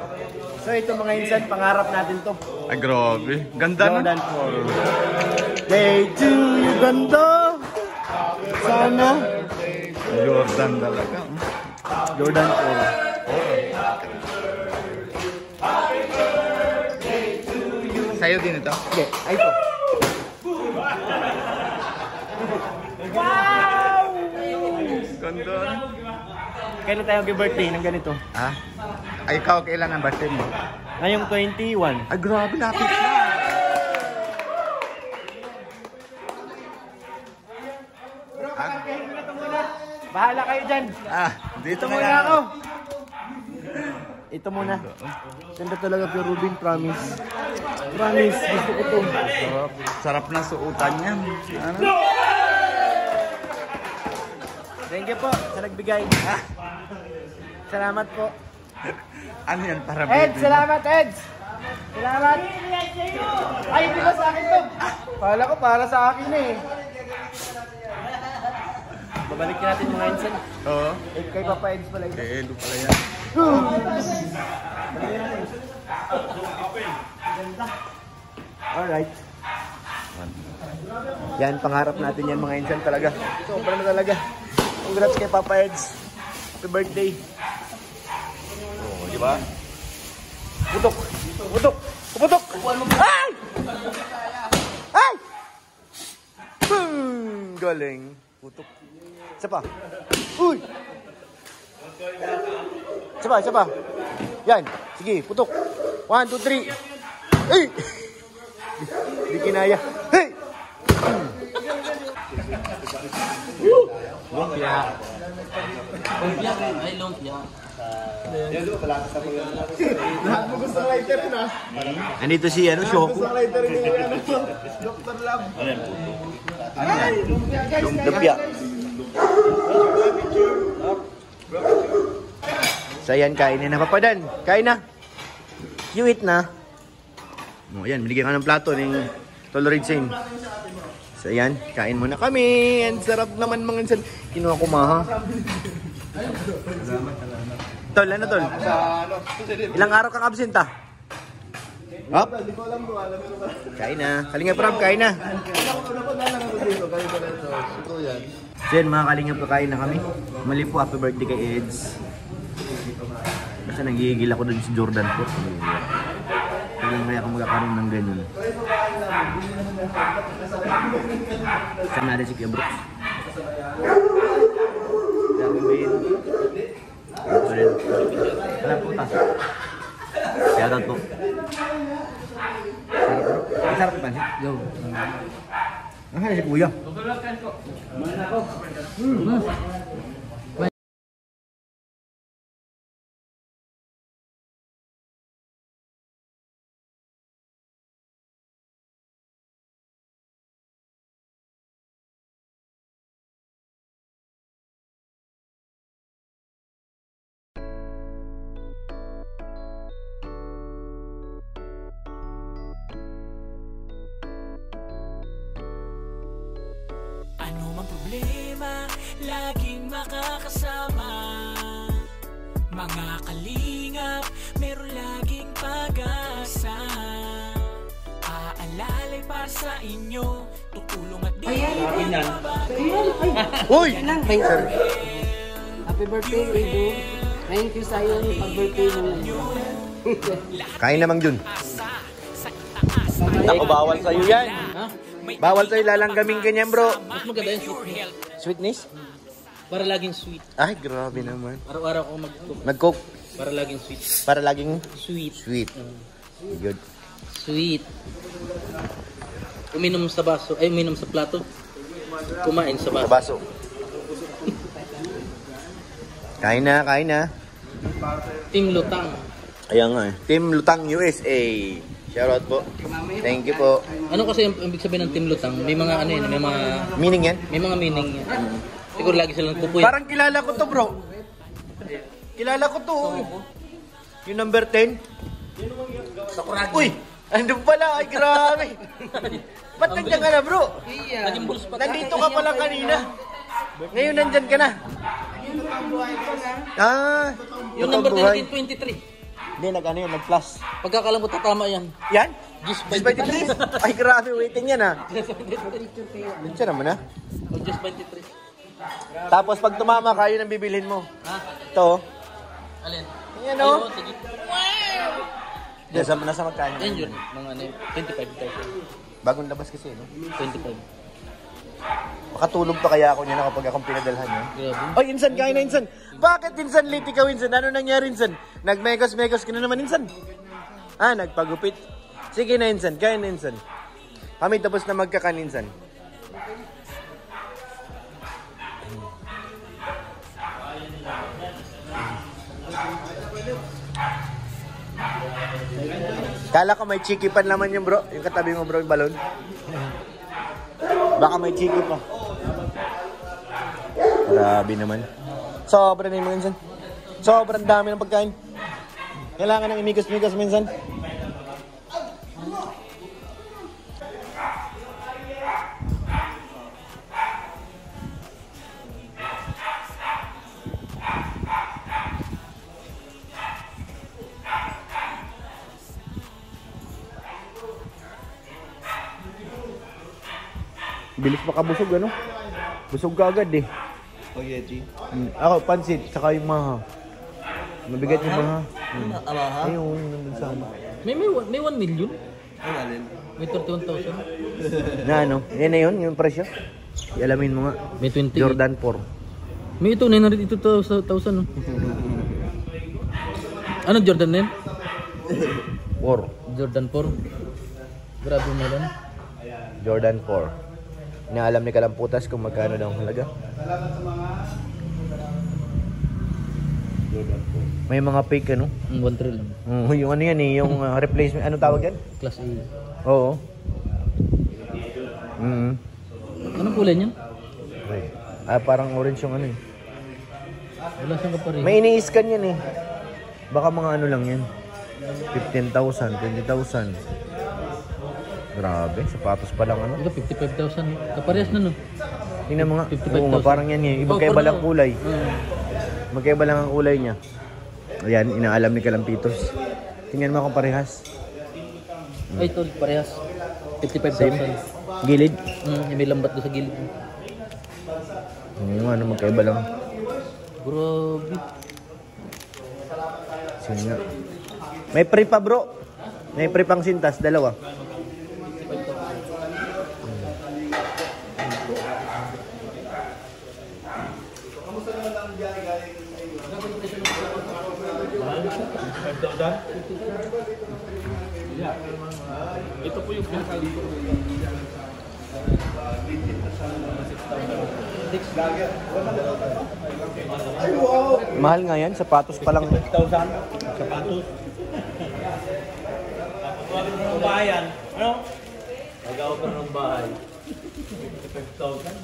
So ito mga insan, pangarap natin to. Ay, grabe. Ganda na. Jordan 4. Day 2, you ganda. Sana. Jordan talaga. Jordan 4. Sa'yo din ito? Okay, ay ito. Wow! Ganda. Kailan tayo mag-birthday ng ganito? Ah? Ay, ikaw, kailan ang birthday mo? Ngayong 21. Ay, grabe, lapit na. Bro, pakakahin mo na ito muna. Bahala kayo dyan. Dito Muna ako. Ito muna. Ganda talaga Pure Ruben, promise. Promise, gusto ko ito. Sarap na suutan yan. Ano? Thank you po sa nagbigay. Salamat po. Ano yan para Eds, salamat Eds. Salamat. Ay, hindi ba sa akin to? Kala ko para sa akin eh. Babalikin natin mga insan. Oo. Eh, kay Papa Eds pala ito. Elo pala yan. Alright. Yan, pangarap natin yan mga insan talaga. Sobra na talaga. Congrats kay Papa Eds. Happy birthday. Oo, di ba? Putok! Putok! Putok! Ay! Ay! Galing. Putok. Isa pa. Uy! Isa pa, isa pa. Yan. Sige, putok. 1, 2, 3. Ay! Hindi kinaya. Hey! Lumpia. Lumpia. Ay, lumpia. Lahat mo gusto lighter na. Andito si ano, Shoko. Gusto lighter ni ano, Dr. Love. Ay, lumpia. So yan, kainin na Papadan. Kain na. You eat na. O yan, binigyan ka ng plato ng Toloridzin. So yan, kain muna kami. Ang sarap naman mga insan. Kinuha ko maha. Tol, ano tol? Ilang araw kang absent ah? Hop? Kain na. Kalingap Rob, kain na. So yan mga kalingap, kain na kami. Mali po, happy birthday kay Eds. Basta nagigigil ako dun si Jordan po. Kaya ako magkakaroon ng ganyan. Saan natin si Kuya Brooks? Dami ba yun? Ito rin. Alam po ta. Shoutout po. Ang sarap yung pansit? Yo. Ang kaya si Kuya? Mana ko. Ano mang problema, laging makakasama. Mga kalingap, meron laging pag-asa. Aalalay para sa inyo, tutulong at di Uy! Happy birthday, Edu. Thank you sa iyo pag-birthday mo. Kain namang dun. Ako, bawal sa'yo yan. Bawal sa'yo lalanggamin ganyan bro. Mas maganda yung sweet. Sweetness? Para laging sweet. Ay, grabe naman. Araw-araw ako mag-cook. Mag-cook Para laging sweet. para laging Sweet. sweet. Good. Sweet. Uminom sa baso. Ay, uminom sa plato. Kumain sa baso. Baso. Kain na, kain na. Team Lutang. Ayan nga eh. Team Lutang USA. Shoutout po. Thank you po. Ano kasi yung ibig sabihin ng Team Lutang? May mga ano yun, may mga Meaning yan? meaning yan. Siguro lagi silang pupuy. Parang kilala ko to bro. Kilala ko to. Yung number 10. Uy! Andun pala. Ay, grabe. Ba't nandiyan ka na bro? Naging bulls pa. Nandito ka pala kanina. Ngayon nandyan ka na. Ah, Yung totoong number buhay. 10, 23. Hindi, nag-plus. Pagkakalam ko tatama yan. Yan? Just 23? Ay, grabe, waiting yan ha. Siya naman ha. O just 23. Tapos pag tumama ka, yun ang bibilhin mo. Ha? Ito. Alin? Yan o. Ayun, sige. Nasa magkano? Yan yun. Mga ano yun, 25,000. Bagong labas kasi, no? 25. Makatulog pa kaya ako niya kapag akong pinadalhan niya. Grabe. Oy, Insan, kain na Insan. Bakit Insan, late ikaw Insan? Ano nangyari Insan? Nagmegos-megos ka na naman Insan. Ah, nagpagupit. Sige na Insan, kain na Insan. Kami tapos na magkakan Insan. Kala ko may chiki pan naman yung bro. Yung katabi mo bro, yung balon. Baka may chiki pa. Grabe naman. Sobrang na yung mga Insan. Sobrang dami ng pagkain. Kailangan ng imigos-migos minsan. Bilis makabusog ano? Busog ka agad eh. Oh, yeah, G. Ako, pansit, saka yung maha. Mabigat yung maha. Amaha? Ayun, nandun sa ama. May 1 million? Ano alin? May 31,000? Na ano? Yan na yun, yung presyo. Alamin mo nga. May 20. Jordan 4. May ito, 982,000. No? Ano Jordan na yun? 4. Jordan 4. Grabe mo lang. Jordan 4. Inaalam ni Kalamputas kung magkano daw ang halaga. May mga fake ano? 1 trillion. Yung ano yan eh, yung replacement. Ano tawag yan? Class A. Oo. Anong kulay niyan? Parang orange yung ano eh. Wala siyang kapareho. May ini-scan yan eh. Baka mga ano lang yan. 15,000, 20,000. Grabe, sapatos pa lang ano. Ito 55,000. Kaparehas na no? Tingnan mo nga. 55,000. Oo nga, parang yan eh. Magkaiba lang kulay. Magkaiba lang ang kulay niya. Ayan, inaalam ni Kalampitos. Tingnan mo kung parehas. Ay, ito, parehas. 55,000. Gilid. May lambat doon sa gilid. Ano ano, magkaiba lang. Grabe. Sige nga. May pre pa bro. May pre pang sintas, dalawa. Ito po yung pinakalipo. Mahal nga yan, sapatos pa lang. 1,000? Sapatos? Ng bayan. Ano? Magawa ka ng bahay. 5,000?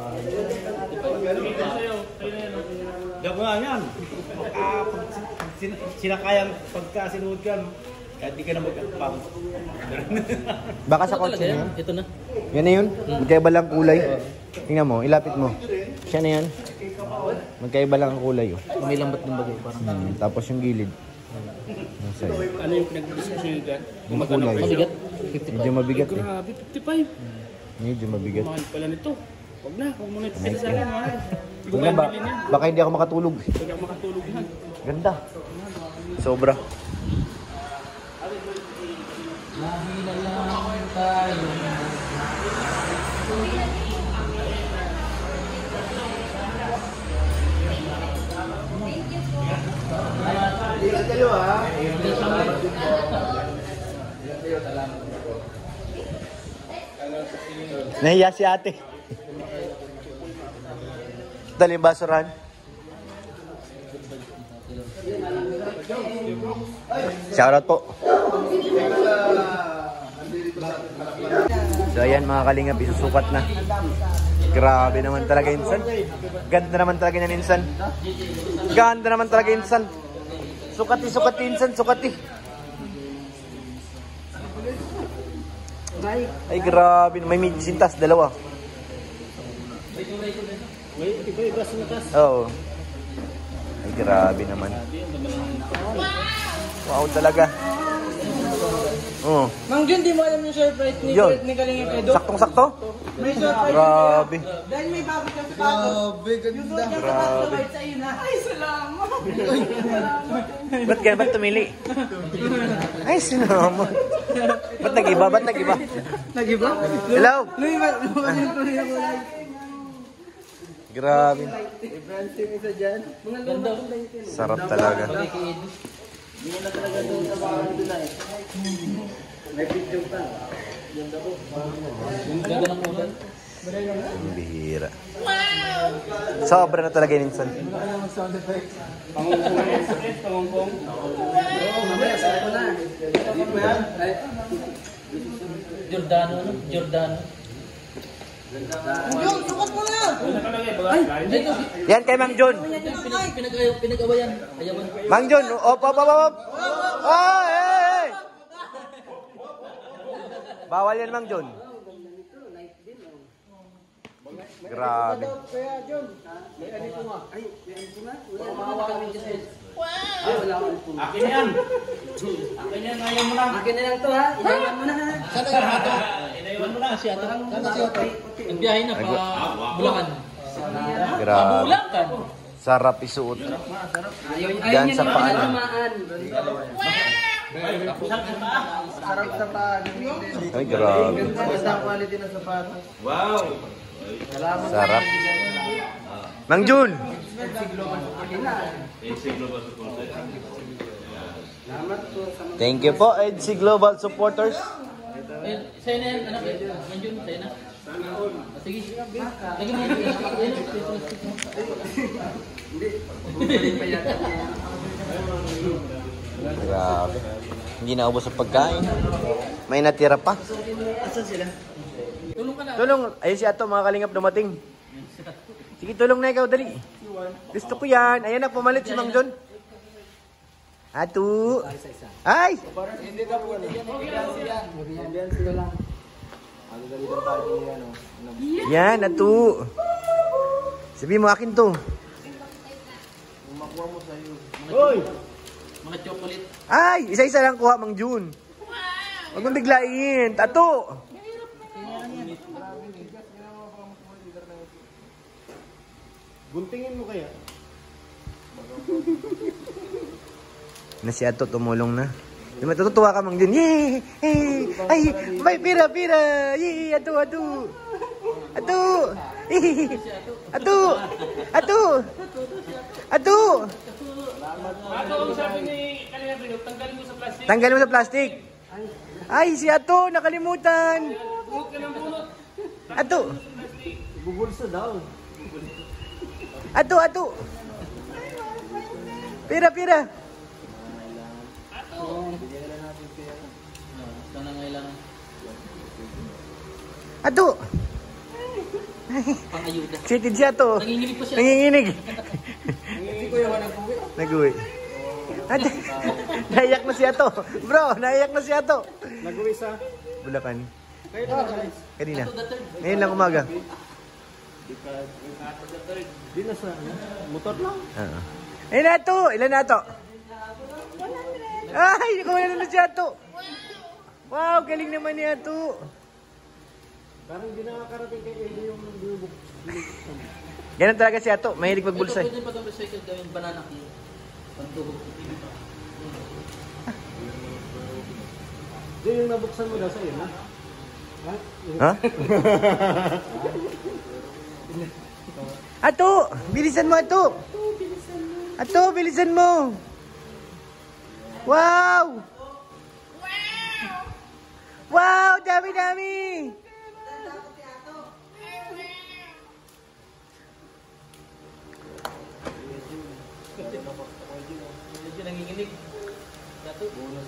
Gawa nga yan. Sinakayang pagka sinuod ka, kahit di ka na magkakapang. Baka sa Ito kotse talaga na yan. yan. Ito na. Yan na yun. Magkaiba lang kulay. Tingnan mo, ilapit mo. Siya na yan. Magkaiba lang ang kulay. Oh. May lambat din bagay. Parang. Tapos yung gilid. Nasa yun. Ano yung pinag-discuss nyo dyan? Yung kulay. Mabigat. Medyo mabigat eh. Grabe, 55. Medyo mabigat. Mahal pala nito. Huwag na, huwag mo na ipipili sa akin, mahal. Tingnan ba? Baka hindi ako makatulog. Huwag ako makatulog yan. Ganda. Sobra. Nahiya si ate. Dali basurahan. Shoutout po. So ayan mga kalingap, isusukat na. Grabe naman talaga Insan. Ganda naman talaga yan Insan. Ganda naman talaga Insan. Sukati, sukati Insan, sukati. Ay grabe, may sintas, dalawa. Oo. Ay grabe naman. Wow talaga. Oh. Mang Jun, di mo alam yung surprise ni Yun. Kalingap Edo? Saktong-sakto? May surprise. Grabe. Dahil may bago kang sapatos. Grabe. Sa iyo na. Ay, salamat. Ba't tumili? Ay, salamat. Ba't nag-iba? Nag-iba? Hello? Luy, tuloy ako lang. Grabe. Ganda. Sarap talaga. Ganda ng ulan. Ang bihira. Sobra na talaga yung insan. Giordano, no? Giordano. Yan kay Mang Jun. Pinag-awayan. Ayawan. Mang Jun, op. Oh, hey! Bawal yan, Mang Jun. Grabe. Akin na yan. Ayaw mo na. Akin na lang to ha. Ilawan mo na ha. Inaiwan mo na. Si Ato. Nagbiyahe na pa Bulacan. Grabe. Bulacan. Sarap isuot. Ayaw Yan niya sa naman paan. tumaan. Sarap sa paan. Ay, grabe. Basta ang quality ng sapatos. Sarap. Mang Jun. Thank you po, EDC Global Supporters. Sa'yo na yan, anak. Nandiyon, sa'yo na. Sige. Lagi mo. Grabe. Hindi naubos sa pagkain. May natira pa. Asan sila? Tulong ka na. Tulong. Ayun si Ato, mga kalingap dumating. Sige, tulong na ikaw, dali. Gusto ko yan. Ayan na, pumalit si Mang Jun. Ato. Ay! Yan, Ato. Sabi mo, akin to. Mga chocolate. Ay! Isa-isa lang kuha, Mang Jun. Huwag mong biglain. Ato. Guntingin mo kaya? Na si Ato tumulong na. Di matutuwa ka, Mang Jun. Yay! Hey! Ay! May pira! Yay! Ato! Ato! Ato! Ato, ang sabi ni Kalingap Edo, tanggalin mo sa plastic. Tanggalin mo sa plastic. Ay, si Ato! Nakalimutan! Bunot ka ng bunot. Ato! Bubulsa daw. Ato! Pira! Sana ngailangan. Ato! Pang-ayuda. Excited siya to. Nanginginig pa siya. Nanginginig. Nag-uwi. Ato! Naiyak na siya to. Bro, naiyak na siya to. Nag-uwi sa... Bulacan. Kanina. Ato, the third. Ngayon lang umaga. Di na sa... Motor lang. Oo. Ayun na to! Ilan na to? Ay! Nakuha na siya to! Wow! Galing naman niya to! Parang di nakakarating kay Edo yung bubuk. Ganun talaga siya to. Mahilig magbulsay. Pwede pa itong recycle gawin banana cue. Pantuhog. Di yung nabuksan mo daw sa iyo, ha? Ha? Ato! Bilisan mo, Ato! Ato, bilisan mo! Wow! Wow! Dami! Medyo nanginginig. Dato.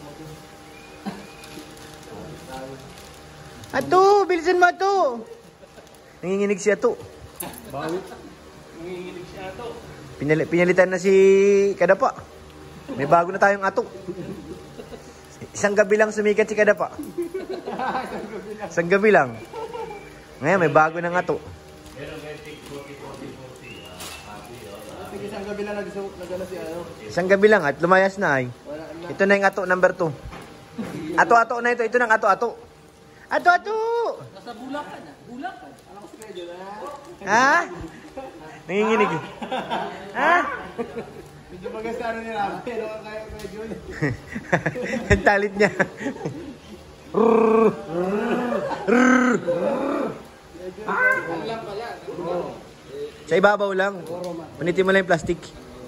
Ato! Bilisan mo, Ato! Nanginginig si Ato. Nanginginig siya Ato. Pinalitan na si Kadapa. May bago na tayong Ato. Isang gabi lang sumikat si Kadapa. Isang gabi lang. Ngayon may bago ng Ato. Isang gabi lang nagana si ano. Isang gabi lang at lumayas na ay. Wala na Ito na yung ato number 2. Ato-ato na ito. Ito na ang ato-ato. Ato-ato! Nasa Bulacan ah. Bulacan. Ha? Nanginginig. Ha? Medyo magkasano ni Rama. Pero kaya medyo. Ang talit niya. Sa ibabaw lang. Punitin mo lang yung plastic.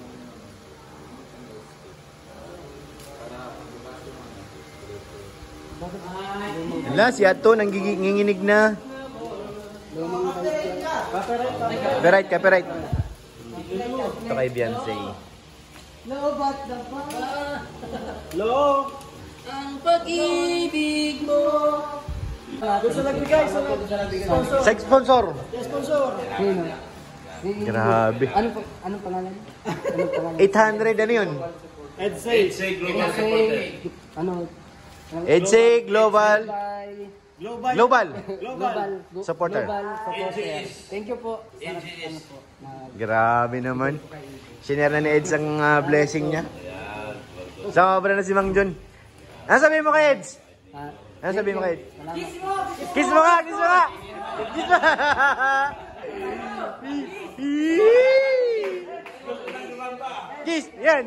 Wala, si Ato nanginginig na. Copyright. Ito kay Beyonce. Hello! Ang pag-ibig mo. Gusto nagbigay sa sponsor. Sex sponsor. Sponsor. Grabe. Anong pangalan? Anong pangalan? 800 ano yun? Edsay. Ano? EDSA Global Global Supporter. Global supporter. Thank you po. Ano po? Grabe naman. Sinare na ni Eds ang blessing niya. Sobra na si Mang John. Ano sabihin mo kay Eds? Ano sabihin mo kay Eds? Kiss mo nga! Kiss mo nga! Kiss mo! Kiss! Yan!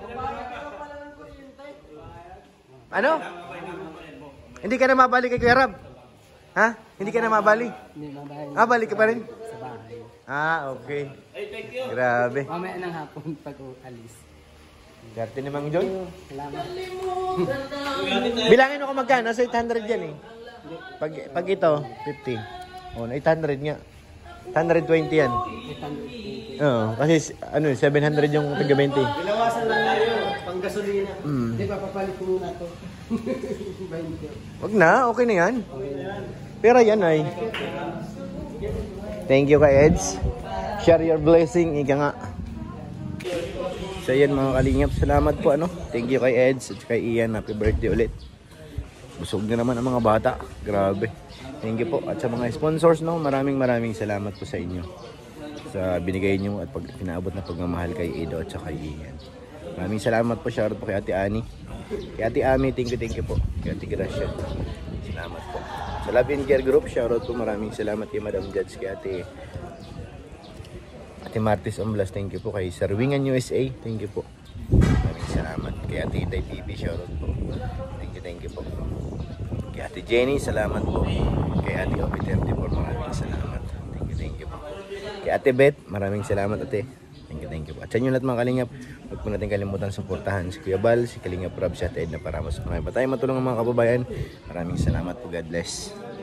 Ano? Hindi ka na mabalik kay Kuya Rab? Ha? Hindi ka na mabalik? Hindi mabahal. Balik ka pa rin? Sa bahay. Okay. Grabe. Mamaya ng hapon pag alis. Garte ni Mang John. Salamat. Bilangin mo kung magkano. Nasa 800 yan eh. Pag ito, 50. Oh, 800 nga. 120 yan. 820. Oo, kasi 700 yung taga 20. Binawasan lang tayo. Pang gasolina. Hindi pa papalit ko muna to. 20. Wag na, okay na yan. Pero yan ay. Thank you kay Eds. Share your blessing, ika nga. So yan mga kalingap, salamat po ano. Thank you kay Eds at kay Ian. Happy birthday ulit. Busog na naman ang mga bata. Grabe. Thank you po. At sa mga sponsors, no, maraming salamat po sa inyo. Sa binigay nyo at pinaabot na pagmamahal kay Edo at saka kay Ian. Maraming salamat po. Shoutout po kay Ate Ani. Kay Ate Ami, thank you po. Kay Ate Gracia. Salamat po. Sa Love and Care Group, shoutout po. Maraming salamat kay Madam Judge, kay Ate Martis Omblas. Thank you po. Kay Sir Wingan USA. Thank you po. Maraming salamat. Kay Ate Itay TV, shoutout po. Thank you po. Kay Ate Jenny, salamat po. Kay Ate Obi 34, maraming salamat. Thank you po. Kay Ate Beth, maraming salamat ate. Thank you po. At sa inyo lahat mga kalingap, huwag po natin kalimutan suportahan si Kuya Bal, si Kalingap Rob, si Ate Edna para mas marami pa tayo matulungan mga kababayan. Maraming salamat po. God bless.